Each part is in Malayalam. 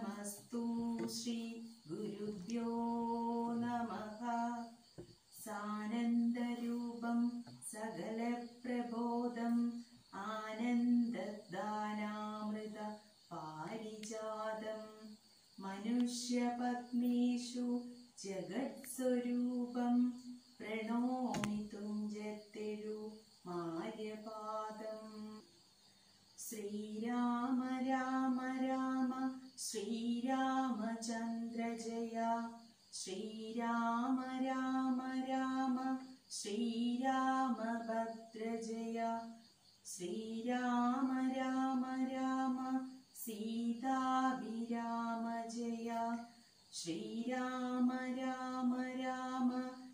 നമസ്തു ശ്രീ ഗുരുഭ്യോ നമഃ. സാനന്ദരൂപം സകല പ്രബോധം ആനന്ദദാനാമൃത പാരിജാതം മനുഷ്യപത്നീഷു ജഗത്സ്വരൂപം പ്രണോമി തുഞ്ചത്തെഴു മാര്യപാദം. ശ്രീരാമ രാമ രാമ ശ്രീരാമചന്ദ്ര ജയ, ശ്രീരാമ രാമ രാമ ശ്രീരാമഭദ്ര ജയ, ശ്രീരാമ രാമ രാമ സീതാഭിരാമ ജയ, ശ്രീരാമ രാമ രാമ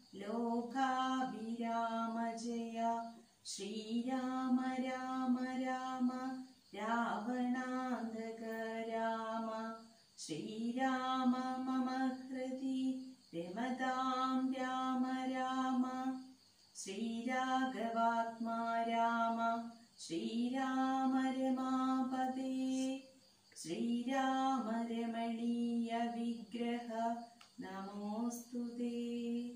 ലോകാഭിരാമ ജയ, ശ്രീരാമ രാമ രാമ രാവണാന്തക രാമ, ശ്രീരാമ മമ ഹൃദി രമതാം രാമ രാമ, ശ്രീരാഘവാത്മാ രാമ ശ്രീരാമ രമാപദേ, ശ്രീരാമ രമണീയ വിഗ്രഹ നമോസ്തുതേ.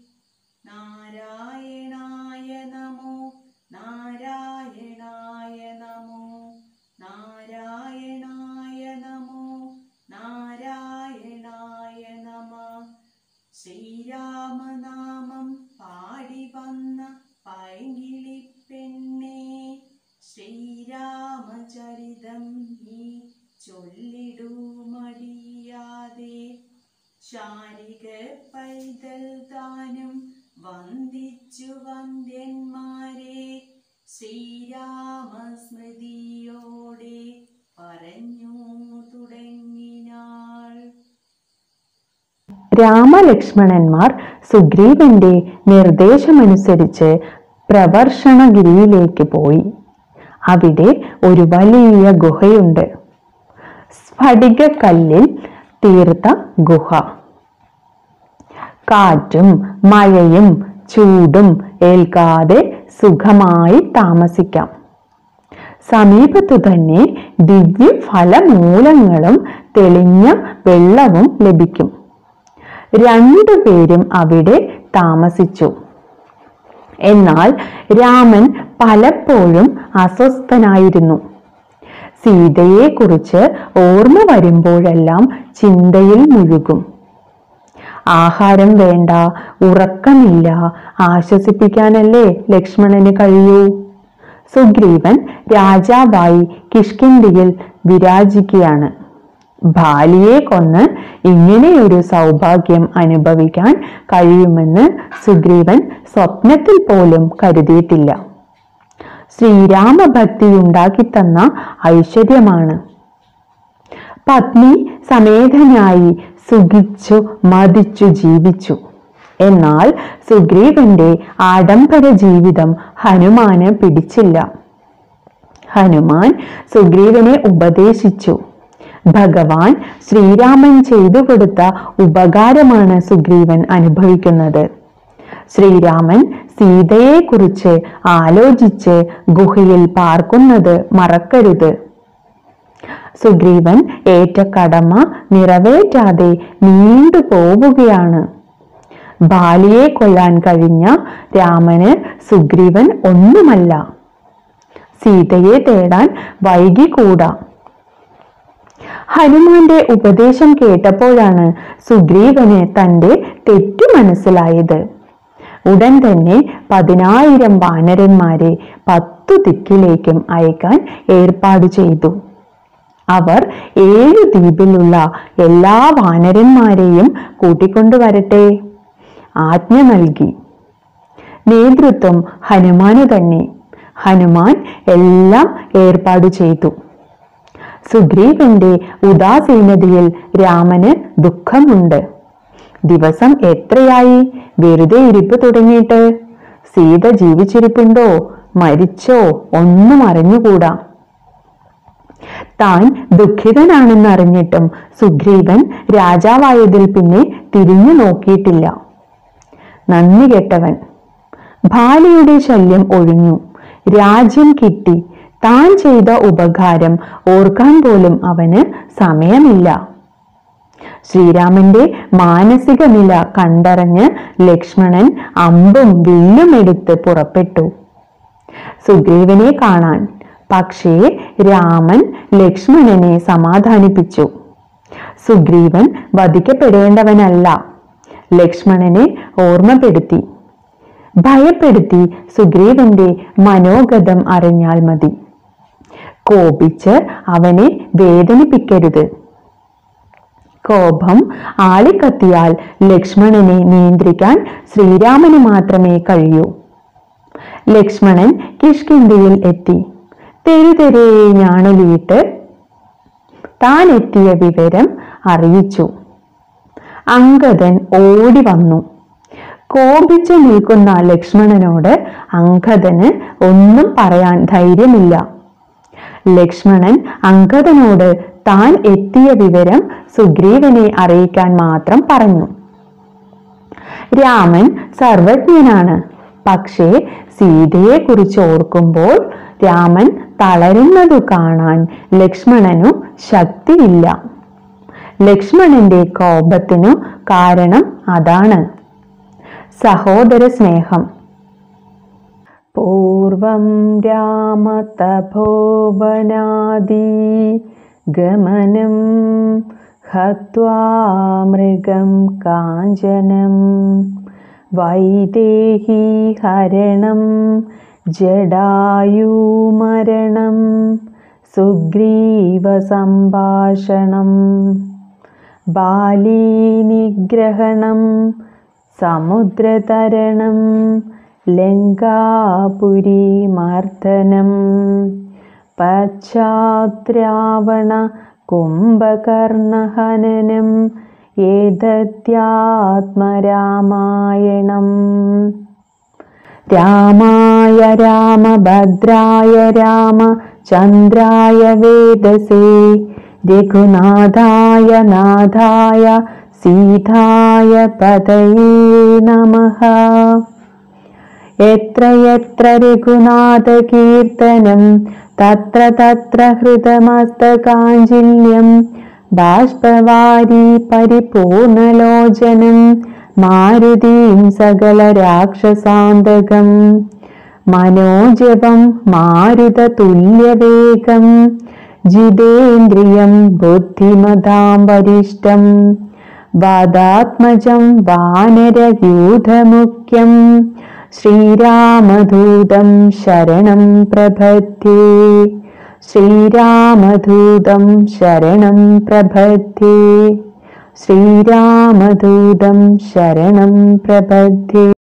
നാരായണായ നമോ നാരായണായ നമോ നാരായണായ നമോ നാരായണായ നമ. ശ്രീരാമനാമം പാടി വന്ന പൈങ്കിളി പെണ്ണേ, ശ്രീരാമചരിതം നീ ചൊല്ലിടൂ മടിയാതെ, ശാരിക പൈതൽ താനും വന്ദിച്ചു വന്ദ്യന്മാരെ, ശ്രീരാമസ്മൃതിയോടെ പറഞ്ഞു തുടങ്ങിനാൾ. രാമലക്ഷ്മണന്മാർ സുഗ്രീവന്റെ നിർദ്ദേശമനുസരിച്ച് പ്രവർഷണഗിരിയിലേക്ക് പോയി. അവിടെ ഒരു വലിയ ഗുഹയുണ്ട്. സ്ഫടികക്കല്ലിൽ തീർത്ത ഗുഹ. കാറ്റും മഴയും ചൂടും ഏൽക്കാതെ സുഖമായി താമസിക്കാം. സമീപത്തു തന്നെ ദിവ്യ ഫലമൂലങ്ങളും തെളിഞ്ഞ വെള്ളവും ലഭിക്കും. രണ്ടുപേരും അവിടെ താമസിച്ചു. എന്നാൽ രാമൻ പലപ്പോഴും അസ്വസ്ഥനായിരുന്നു. സീതയെ കുറിച്ച് ഓർമ്മ വരുമ്പോഴെല്ലാം ചിന്തയിൽ മുഴുകും. ആഹാരം വേണ്ട, ഉറക്കമില്ല, ആശ്വസിപ്പിക്കാനല്ലേ ലക്ഷ്മണന് കഴിയൂ. സുഗ്രീവൻ രാജാവായി കിഷ്കിന്ധിയിൽ വിരാജിക്കുകയാണ്. ബാലിയെ കൊന്ന് ഇങ്ങനെയൊരു സൗഭാഗ്യം അനുഭവിക്കാൻ കഴിയുമെന്ന് സുഗ്രീവൻ സ്വപ്നത്തിൽ പോലും കരുതിയിട്ടില്ല. ശ്രീരാമഭക്തി ഉണ്ടാക്കിത്തന്ന ഐശ്വര്യമാണ്. പത്നി സമേതനായി സുഖിച്ചു മതിച്ചു ജീവിച്ചു. എന്നാൽ സുഗ്രീവന്റെ ആഡംബര ജീവിതം ഹനുമാന് പിടിച്ചില്ല. ഹനുമാൻ സുഗ്രീവനെ ഉപദേശിച്ചു. ഭഗവാൻ ശ്രീരാമൻ ചെയ്തു കൊടുത്ത ഉപകാരമാണ് സുഗ്രീവൻ അനുഭവിക്കുന്നത്. ശ്രീരാമൻ സീതയെ കുറിച്ച് ആലോചിച്ച് ഗുഹയിൽ പാർക്കുന്നത് മറക്കരുത്. സുഗ്രീവൻ ഏറ്റ കടമ നിറവേറ്റാതെ നീണ്ടു പോവുകയാണ്. ബാലിയെ കൊല്ലാൻ കഴിഞ്ഞ രാമന് സുഗ്രീവൻ ഒന്നുമല്ല. സീതയെ തേടാൻ വൈകിക്കൂടാ. ഹനുമാന്റെ ഉപദേശം കേട്ടപ്പോഴാണ് സുഗ്രീവന് തന്റെ തെറ്റു മനസ്സിലായത്. ഉടൻ തന്നെ 10,000 വാനരന്മാരെ 10 ദിക്കിലേക്കും അയക്കാൻ ഏർപ്പാട് ചെയ്തു. അവർ 7 ദ്വീപിലുള്ള എല്ലാ വാനരന്മാരെയും കൂട്ടിക്കൊണ്ടുവരട്ടെ ആജ്ഞ നൽകി. നേതൃത്വം ഹനുമാന് തന്നെ. ഹനുമാൻ എല്ലാം ഏർപ്പാട് ചെയ്തു. സുഗ്രീവന്റെ ഉദാസീനതയിൽ രാമന് ദുഃഖമുണ്ട്. ദിവസം എത്രയായി വെറുതെ ഇരിപ്പ് തുടങ്ങിയിട്ട്? സീത ജീവിച്ചിരിപ്പുണ്ടോ മരിച്ചോ ഒന്നും അറിഞ്ഞുകൂടാ. താൻ ദുഃഖിതനാണെന്നറിഞ്ഞിട്ടും സുഗ്രീവൻ രാജാവായതിൽ പിന്നെ തിരിഞ്ഞു നോക്കിയിട്ടില്ല. നന്ദി കെട്ടവൻ. ബാലിയുടെ ശല്യം ഒഴിഞ്ഞു, രാജ്യം കിട്ടി. താൻ ചെയ്ത ഉപകാരം ഓർക്കാൻ പോലും അവന് സമയമില്ല. ശ്രീരാമന്റെ മാനസിക നില കണ്ടറിഞ്ഞ് ലക്ഷ്മണൻ അമ്പും വില്ലും എടുത്ത് പുറപ്പെട്ടു സുഗ്രീവനെ കാണാൻ. പക്ഷേ രാമൻ ലക്ഷ്മണനെ സമാധാനിപ്പിച്ചു. സുഗ്രീവൻ വധിക്കപ്പെടേണ്ടവനല്ല. ലക്ഷ്മണനെ ഓർമ്മപ്പെടുത്തി. ഭയപ്പെടുത്തി സുഗ്രീവന്റെ മനോഗതം അറിഞ്ഞാൽ മതി. കോപിച്ച് അവനെ വേദനിപ്പിക്കരുത്. കോപം ആളിക്കത്തിയാൽ ലക്ഷ്മണനെ നിയന്ത്രിക്കാൻ ശ്രീരാമന് മാത്രമേ കഴിയൂ. ലക്ഷ്മണൻ കിഷ്കിന്ധയിൽ എത്തി. തെരുതെരെ ഞാണലിയിട്ട് താൻ എത്തിയ വിവരം അറിയിച്ചു. അംഗദൻ ഓടി വന്നു. കോപിച്ചു നിൽക്കുന്ന ലക്ഷ്മണനോട് അംഗദന് ഒന്നും പറയാൻ ധൈര്യമില്ല. ലക്ഷ്മണൻ അംഗദനോട് താൻ എത്തിയ വിവരം സുഗ്രീവനെ അറിയിക്കാൻ മാത്രം പറഞ്ഞു. രാമൻ സർവജ്ഞനാണ്. പക്ഷേ സീതയെ കുറിച്ച് ഓർക്കുമ്പോൾ രാമൻ തളരുന്നതു കാണാൻ ലക്ഷ്മണനു ശക്തിയില്ല. ലക്ഷ്മണന്റെ കോപത്തിനു കാരണം അതാണ്. സഹോദര സ്നേഹം. പൂർവം രാമ തപോവനാദി ഗമനം ഹത്വാ മൃഗം കാഞ്ചനം വൈദേഹി ഹരണം ജടായുമരണം സുഗ്രീവ സംഭാഷണം ബാലീ നിഗ്രഹണം സമുദ്രതരണം ലങ്കാപുരി മർദ്ദനം പശ്ചാദ്രാവണ കുംഭകർണഹനനം ഏതത്യാത്മരാമായണം. രാമായ രാമഭദ്രായ രാമചന്ദ്രായ വേദസേ രഘുനാഥായ നാഥായ സീതായ പതയേ നമഃ. യത്ര യത്ര രഘുനാഥ കീർത്തനം തത്ര തത്ര ഹൃതമസ്തകാഞ്ജില്യം ബാഷ്പവാരി പരിപൂർണലോചനം മാരുതീം സകല രാക്ഷസാന്തകം മനോജവം മാരുതതുല്യവേഗം ജിതേന്ദ്രിയം ബുദ്ധിമതാം വരിഷ്ഠം വാദാത്മജം വാനരയൂഥമുഖ്യം ശ്രീരാമദൂതം ശരണം പ്രപദ്യേ. ശ്രീരാമദൂതം ശരണം പ്രപദ്യേ. ശ്രീരാമദൂതം ശരണം പ്രപദ്യേ.